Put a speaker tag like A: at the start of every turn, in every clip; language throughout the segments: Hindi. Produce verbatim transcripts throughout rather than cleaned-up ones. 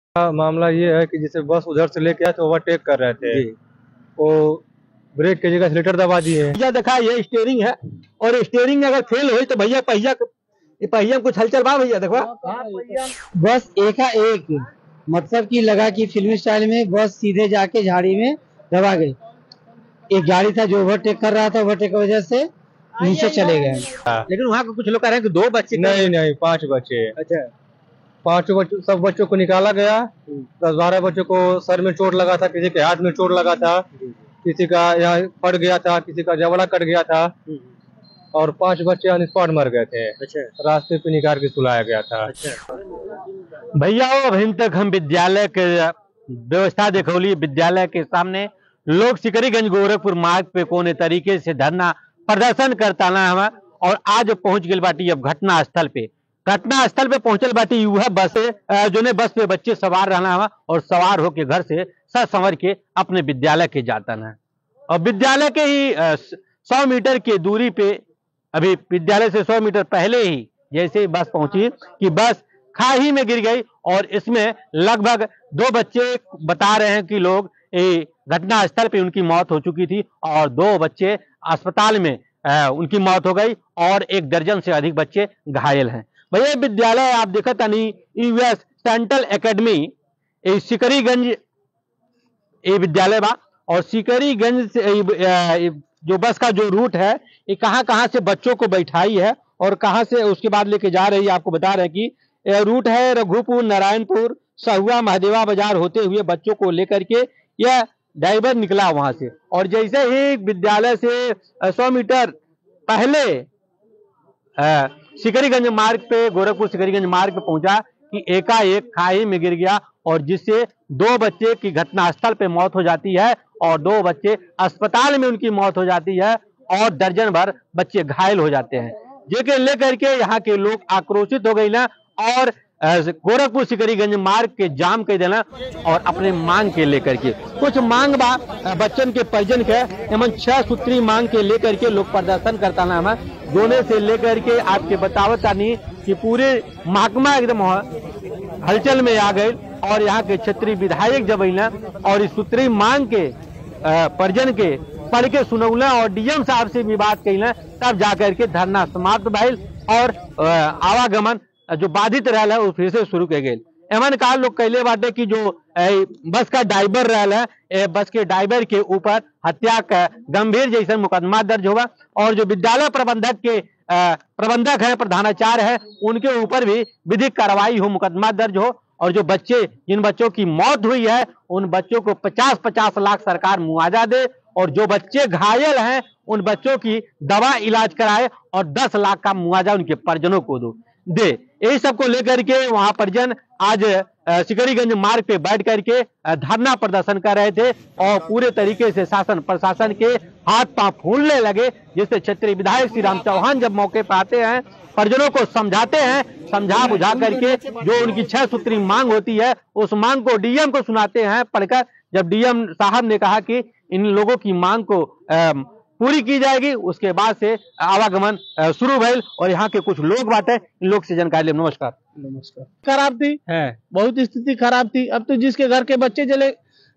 A: मामला ये है कि जैसे बस उधर से लेके आए तो ओवरटेक कर रहे थे, वो ब्रेक की जगह सिलेंडर दबा दिए।
B: भैया देखा ये स्टीयरिंग है और स्टीयरिंग अगर फेल हुई तो भैया पहिया पहिया में कुछ हलचल बा भैया देखो।
C: बस एका एक मतलब की लगा कि फिल्मी स्टाइल में बस सीधे जाके झाड़ी में दबा गई। एक गाड़ी था जो ओवरटेक कर रहा था, ओवरटेक की वजह से नीचे चले गए।
B: लेकिन वहाँ कुछ लोग कह रहे हैं कि दो बच्चे
A: नहीं नहीं पांच बच्चे।
B: अच्छा,
A: पांचों बच्चों सब बच्चों को निकाला गया। दस बारह बच्चों को सर में चोट लगा था, किसी के हाथ में चोट लगा था, किसी का यहाँ फट गया था, किसी का जबड़ा कट गया था और पांच बच्चे ऑन स्पॉट मर गए थे।
B: अच्छा,
A: रास्ते पे निकाल के सुलाया गया था।
B: अच्छा। भैया अभी तक हम विद्यालय के व्यवस्था देखौली, विद्यालय के सामने लोग सिकरीगंज गोरखपुर मार्ग पे कोने तरीके से धरना प्रदर्शन करता ना हम और आज पहुंच गए बाटी अब घटना स्थल पे। घटना स्थल पे पहुंचल बाटी वह बस जो ने बस पे बच्चे सवार रहना हुआ और सवार होके घर से सर संवर के अपने विद्यालय के जाता ना और विद्यालय के ही सौ मीटर की दूरी पे अभी विद्यालय से सौ मीटर पहले ही जैसे बस पहुंची कि बस खाई में गिर गई और इसमें लगभग दो बच्चे बता रहे हैं कि लोग घटना स्थल पे उनकी मौत हो चुकी थी और दो बच्चे अस्पताल में आ, उनकी मौत हो गई और एक दर्जन से अधिक बच्चे घायल हैं। भैया विद्यालय आप देखा था नहीं यूएस सेंट्रल एकेडमी सिकरीगंज ये विद्यालय बा और सिकरीगंज से जो बस का जो रूट है ये कहाँ कहाँ से बच्चों को बैठाई है और कहाँ से उसके बाद लेके जा रही है। आपको बता रहे हैं कि रूट है रघुपुर, नारायणपुर, सहुआ, महादेवा बाजार होते हुए बच्चों को लेकर के यह ड्राइवर निकला वहां से और जैसे ही विद्यालय से सौ मीटर पहले सिकरीगंज मार्ग पे गोरखपुर सिकरीगंज मार्ग पे पहुंचा कि एकाएक खाई में गिर गया और जिससे दो बच्चे की घटनास्थल पे मौत हो जाती है और दो बच्चे अस्पताल में उनकी मौत हो जाती है और दर्जन भर बच्चे घायल हो जाते हैं। जेके लेकर के यहाँ के लोग आक्रोशित हो गए ना और गोरखपुर सिकरीगंज मार्ग के जाम कर देना और अपने मांग के लेकर के कुछ मांग बा बच्चन के परिजन के एवं छह सूत्री मांग के लेकर के लोग प्रदर्शन करता ना हम दोने से लेकर के आपके बतावत नहीं कि पूरे महकमा एकदम हलचल में आ गए और यहाँ के क्षेत्रीय विधायक जब ना और इस सूत्री मांग के परिजन के पढ़ के सुनौला और डीएम साहब से भी बात कही तब जाकर के धरना समाप्त भइल और आवागमन जो बाधित रहा है फिर से शुरू कर गए। एमन का लोग कहले बाटे कि जो बस का ड्राइवर रहा है बस के ड्राइवर के ऊपर हत्या का गंभीर जैसा मुकदमा दर्ज होगा और जो विद्यालय प्रबंधक के प्रबंधक है प्रधानाचार्य है उनके ऊपर भी विधिक कार्रवाई हो, मुकदमा दर्ज हो और जो बच्चे जिन बच्चों की मौत हुई है उन बच्चों को पचास पचास लाख सरकार मुआवजा दे और जो बच्चे घायल हैं उन बच्चों की दवा इलाज कराए और दस लाख का मुआवजा उनके परिजनों को दो दे। यही सबको लेकर के वहां परिजन आज सिकरीगंज मार्ग पे बैठ करके धरना प्रदर्शन कर रहे थे और पूरे तरीके से शासन प्रशासन के हाथ पांव फूलने लगे जिससे क्षेत्रीय विधायक श्री राम चौहान जब मौके पर आते हैं परिजनों को समझाते हैं, समझा बुझा करके जो उनकी छह सूत्री मांग होती है उस मांग को डीएम को सुनाते हैं पढ़कर। जब डीएम साहब ने कहा कि इन लोगों की मांग को आ, पूरी की जाएगी उसके बाद से आवागमन शुरू भइल और यहाँ के कुछ लोग बातें इन लोग से जानकारी ले। नमस्कार।
C: नमस्कार।
D: खराब थी है, बहुत स्थिति खराब थी। अब तो जिसके घर के बच्चे जले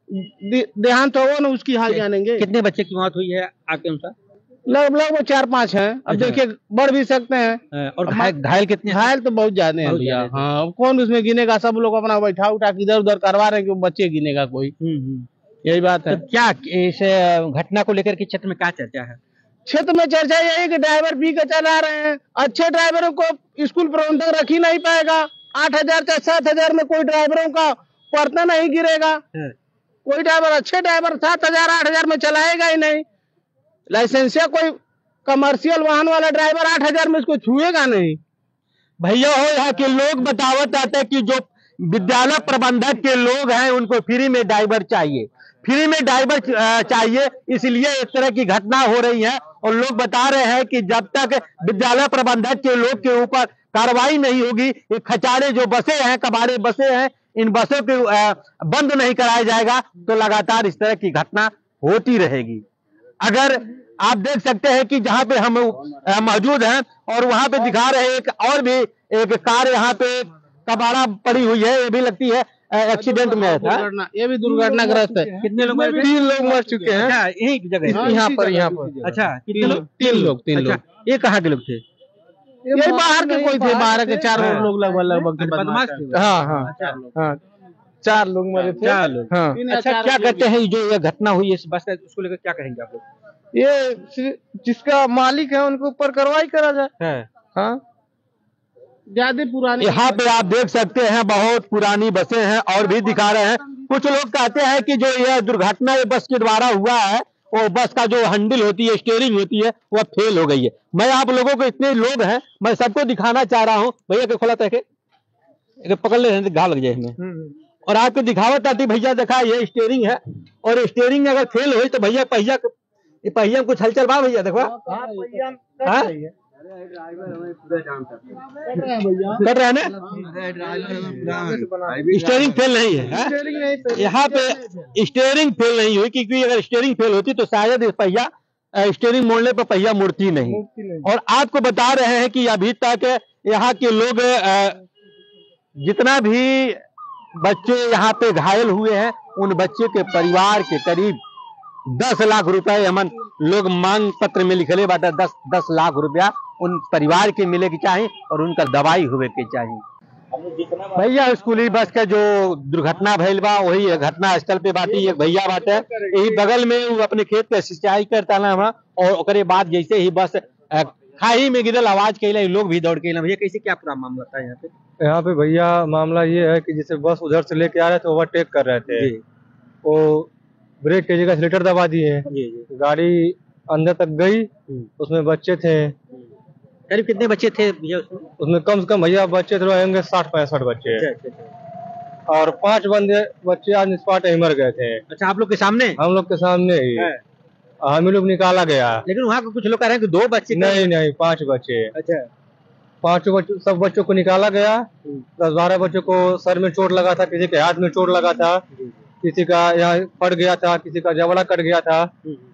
D: देहांत हो ना उसकी हाल जानेंगे।
B: कितने बच्चे की मौत हुई है आपके अनुसार?
D: लगभग वो चार पांच हैं। अब देखिए बढ़ भी सकते हैं
B: और घायल घायल कितने?
D: घायल तो बहुत ज्यादा हैं भैया। हाँ कौन उसमें गिनेगा, सब लोग अपना बैठा उठा के इधर उधर करवा रहे हैं कि बच्चे गिनेगा कोई, यही बात है।
B: तो क्या इस घटना को लेकर के क्षेत्र में क्या चर्चा है?
D: क्षेत्र में चर्चा यही कि ड्राइवर पी के चला रहे हैं। अच्छे ड्राइवरों को स्कूल प्रबंधक रख ही नहीं पाएगा। आठ हजार से सात हजार में कोई ड्राइवरों का पर्दा नहीं गिरेगा। कोई ड्राइवर अच्छे ड्राइवर सात हजार आठ हजार में चलाएगा ही नहीं। लाइसेंसिया कोई कमर्शियल वाहन वाला ड्राइवर आठ हजार में इसको छुएगा नहीं।
B: भैया हो यहाँ के लोग बतावत आते कि जो विद्यालय प्रबंधक के लोग हैं उनको फ्री में ड्राइवर चाहिए, फ्री में ड्राइवर चाहिए, इसलिए इस तरह की घटना हो रही है और लोग बता रहे हैं कि जब तक विद्यालय प्रबंधक के लोग के ऊपर कार्रवाई नहीं होगी, ये खचारे जो बसें हैं, कबाड़े बसें हैं, इन बसों के बंद नहीं कराया जाएगा तो लगातार इस तरह की घटना होती रहेगी। अगर आप देख सकते हैं कि जहां पे हम मौजूद हैं और वहां पे दिखा रहे हैं एक और भी एक कार यहाँ पे कबाड़ा पड़ी हुई है, ये भी लगती है एक्सीडेंट में था।
D: दुर्घटना, ये भी दुर्घटनाग्रस्त है।
B: कितने लोग मरे थे?
D: तीन लोग मर चुके हैं।
B: अच्छा, यही की जगह है?
D: यहाँ पर यहाँ पर
B: अच्छा, कितने लोग?
D: तीन लोग तीन
B: अच्छा,
D: लोग
B: ये कहाँ के लोग थे?
D: ये बाहर के कोई थे, बाहर के चार
B: हाँ।
D: लोग लगभग लगभग थे,
B: बदमाश
D: बदमाश
B: थे।
D: हाँ हाँ हाँ चार लोग मरे थे।
B: चार लोग।
D: हाँ
B: अच्छा, क्या कहते हैं जो ये घटना हुई इस बस का, उसको लेकर क्या कहेंगे आप लोग?
D: ये जिसका मालिक है उनके ऊपर कार्रवाई करा जाए।
B: है।
D: हाँ ज्यादा पुरानी।
B: यहाँ पे आप देख सकते हैं बहुत पुरानी बसें हैं और भी दिखा रहे हैं। कुछ लोग कहते हैं कि जो यह दुर्घटना ये बस के द्वारा हुआ है, वो बस का जो हैंडल होती है, स्टीयरिंग होती है, वह फेल हो गई है। मैं आप लोगों को, इतने लोग हैं, मैं सबको दिखाना चाह रहा हूँ। भैया के खोला तक पकड़ ले रहे घा लग जाए इसमें। और आपको दिखावत आती भैया, देखा ये स्टीयरिंग है, और स्टीयरिंग अगर फेल हो तो भैया पहिया पहिया में कुछ हलचल बा भैया, देखो हाँ? कर रहे हैं ना, स्टीयरिंग फेल नहीं है, है? यहाँ पे स्टीयरिंग फेल नहीं हुई, क्योंकि अगर स्टीयरिंग फेल होती तो शायद पहिया स्टीयरिंग मोड़ने पर पहिया मुड़ती नहीं। और आपको बता रहे हैं कि अभी तक यहाँ के लोग, जितना भी बच्चे यहाँ पे घायल हुए हैं, उन बच्चे के परिवार के करीब दस लाख रुपए हमन लोग मांग पत्र में लिखले बाटा। दस दस लाख रुपया उन परिवार के मिले के चाहिए और उनका दवाई हुए के चाहिए। भैया स्कूली बस का जो दुर्घटना भइल बा, वही घटना स्थल पे बाटी एक भैया बाटे, यही बगल में वो अपने खेत पे सिंचाई करता ना वहाँ, और ओकरे बाद जैसे ही बस खाई में गिरल, आवाज कैला, लोग भी दौड़ के भैया। कैसे क्या पूरा मामला था यहाँ पे?
A: यहाँ पे भैया मामला ये है कि जैसे बस उधर से लेके आ रहे थे, ओवरटेक कर रहे थे, वो ब्रेक की जगह एक्सीलेटर दबा दिए, गाड़ी अंदर तक गई, उसमें बच्चे थे।
B: करीब कितने बच्चे थे भैया उसमें?
A: उसमें कम से कम भैया बच्चे थे होंगे साठ पैंसठ बच्चे।
B: अच्छा, अच्छा।
A: और पांच बंदे बच्चे आज स्पॉट ही मर गए थे।
B: अच्छा, आप लोग के सामने?
A: हम लोग के सामने ही हम लोग निकाला गया।
B: लेकिन वहाँ कुछ लोग कह रहे हैं कि दो बच्चे?
A: नहीं नहीं, पांच बच्चे।
B: अच्छा,
A: पांचों बच्चों, सब बच्चों को निकाला गया। दस बारह बच्चों को सर में चोट लगा था, किसी के हाथ में चोट लगा था, किसी का यहाँ फट गया था, किसी का जबड़ा कट गया था,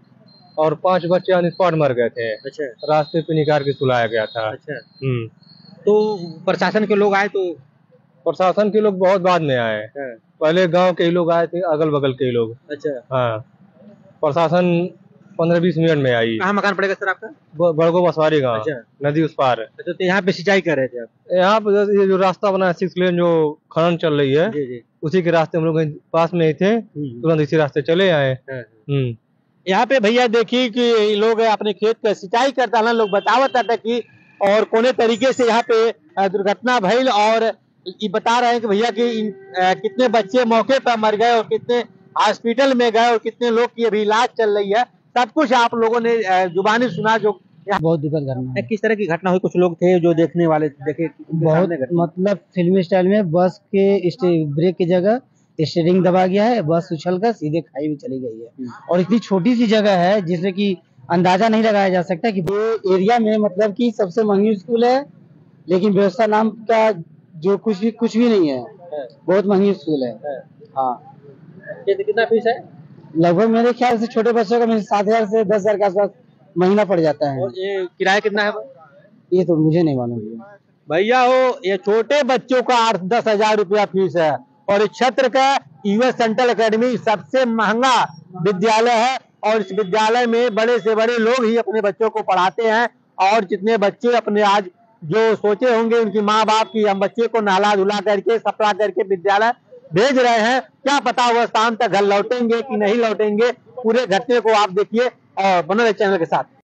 A: और पांच बच्चे ऑन स्पॉट मर गए थे।
B: अच्छा,
A: रास्ते पे निकाल के सुलाया गया था।
B: अच्छा।
A: हम्म
B: तो प्रशासन के लोग आए तो?
A: प्रशासन के लोग बहुत बाद में आए, पहले गांव के ही लोग आए थे, अगल बगल के ही लोग।
B: अच्छा।
A: हाँ, प्रशासन पंद्रह बीस मिनट में आई।
B: कहाँ मकान पड़ेगा सर आपका?
A: बड़गो बसवारी गाँव।
B: अच्छा।
A: नदी उस पार।
B: अच्छा, तो यहाँ पे सिंचाई कर रहे थे आप?
A: यहाँ पे ये जो रास्ता बना है सिक्स लेन, जो खनन चल रही है,
B: जी जी।
A: उसी के रास्ते हम लोग पास में ही थे, तुरंत इसी रास्ते चले आए। हम्म
B: यहाँ पे भैया देखिए कि लोग अपने खेत पे सिंचाई करता ना, लोग बतावत था कि और कोने तरीके से यहाँ पे दुर्घटना भइल, और ये बता रहे हैं कि भैया कि कितने बच्चे मौके पर मर गए और कितने हॉस्पिटल में गए और कितने लोग की अभी इलाज चल रही है। सब कुछ आप लोगों ने जुबानी सुना। जो
C: बहुत दुखद घटना है।
B: किस तरह की घटना हुई? कुछ लोग थे जो देखने वाले थे, देखे
C: बहुत मतलब फिल्मी स्टाइल में बस के ब्रेक की जगह स्टीयरिंग दबा गया है, बस उछलकर सीधे खाई में चली गई है। और इतनी छोटी सी जगह है जिससे कि अंदाजा नहीं लगाया जा सकता कि ये एरिया में मतलब कि सबसे महंगी स्कूल है, लेकिन व्यवस्था नाम का जो कुछ भी कुछ भी नहीं है, बहुत महंगी स्कूल है। हाँ,
B: कितना फीस है?
C: लगभग मेरे ख्याल से छोटे बच्चों का सात हजार से दस हजार के आसपास महीना पड़ जाता है।
B: और ये किराया कितना है?
C: ये तो मुझे नहीं मालूम
B: भैया। हो ये छोटे बच्चों का आठ दस हजार रुपया फीस है, और इस क्षेत्र का यूएस सेंट्रल एकेडमी सबसे महंगा विद्यालय है, और इस विद्यालय में बड़े से बड़े लोग ही अपने बच्चों को पढ़ाते हैं। और जितने बच्चे अपने आज जो सोचे होंगे उनकी माँ बाप की, हम बच्चे को नहला धुला करके सपड़ा करके विद्यालय भेज रहे हैं, क्या पता वह शाम तक घर लौटेंगे कि नहीं लौटेंगे। पूरे घटने को आप देखिए और बने रहे चैनल के साथ।